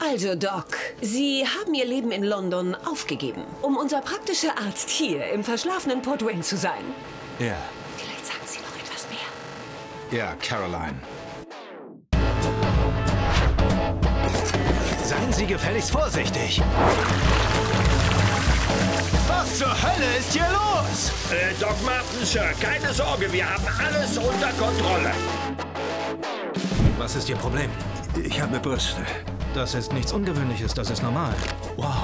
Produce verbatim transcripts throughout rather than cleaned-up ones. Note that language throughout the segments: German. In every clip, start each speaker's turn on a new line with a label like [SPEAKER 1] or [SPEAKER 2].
[SPEAKER 1] Also, Doc, Sie haben Ihr Leben in London aufgegeben, um unser praktischer Arzt hier im verschlafenen Port Wayne zu sein.
[SPEAKER 2] Ja.
[SPEAKER 1] Vielleicht sagen Sie noch etwas mehr.
[SPEAKER 2] Ja, Caroline. Seien Sie gefälligst vorsichtig. Was zur Hölle ist hier los?
[SPEAKER 3] Äh, Doc Martin, Sir, keine Sorge, wir haben alles unter Kontrolle.
[SPEAKER 2] Was ist Ihr Problem?
[SPEAKER 4] Ich habe Brüste.
[SPEAKER 2] Das ist nichts Ungewöhnliches, das ist normal. Wow.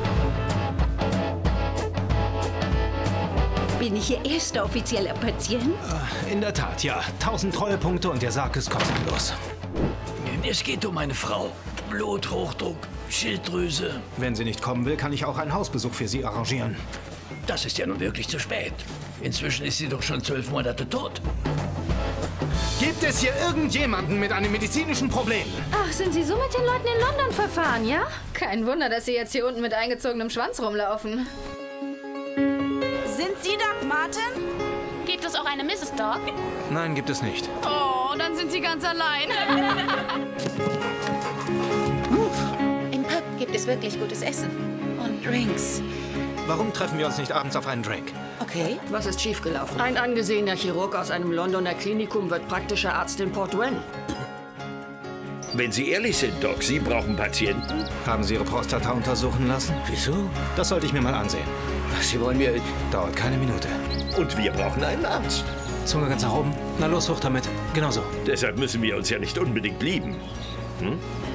[SPEAKER 5] Bin ich Ihr erster offizieller Patient?
[SPEAKER 2] In der Tat, ja. Tausend Treuepunkte und der Sarg ist kostenlos.
[SPEAKER 4] Es geht um meine Frau. Bluthochdruck, Schilddrüse.
[SPEAKER 2] Wenn sie nicht kommen will, kann ich auch einen Hausbesuch für Sie arrangieren.
[SPEAKER 4] Das ist ja nun wirklich zu spät. Inzwischen ist sie doch schon zwölf Monate tot.
[SPEAKER 2] Gibt es hier irgendjemanden mit einem medizinischen Problem?
[SPEAKER 5] Ach, sind Sie so mit den Leuten in London verfahren, ja? Kein Wunder, dass Sie jetzt hier unten mit eingezogenem Schwanz rumlaufen.
[SPEAKER 6] Sind Sie Doc Martin?
[SPEAKER 7] Gibt es auch eine Misses Doc?
[SPEAKER 2] Nein, gibt es nicht.
[SPEAKER 7] Oh, dann sind Sie ganz allein.
[SPEAKER 8] Im Pub gibt es wirklich gutes Essen. Und Drinks.
[SPEAKER 2] Warum treffen wir uns nicht abends auf einen Drink?
[SPEAKER 8] Okay.
[SPEAKER 9] Was ist schiefgelaufen? Ein angesehener Chirurg aus einem Londoner Klinikum wird praktischer Arzt in Port Wayne.
[SPEAKER 3] Wenn Sie ehrlich sind, Doc, Sie brauchen Patienten?
[SPEAKER 2] Haben Sie Ihre Prostata untersuchen lassen?
[SPEAKER 4] Wieso?
[SPEAKER 2] Das sollte ich mir mal ansehen.
[SPEAKER 4] Sie wollen mir...
[SPEAKER 2] Dauert keine Minute.
[SPEAKER 3] Und wir brauchen einen Arzt.
[SPEAKER 2] Zunge ganz nach oben. Na los, hoch damit. Genau so.
[SPEAKER 3] Deshalb müssen wir uns ja nicht unbedingt lieben. Hm?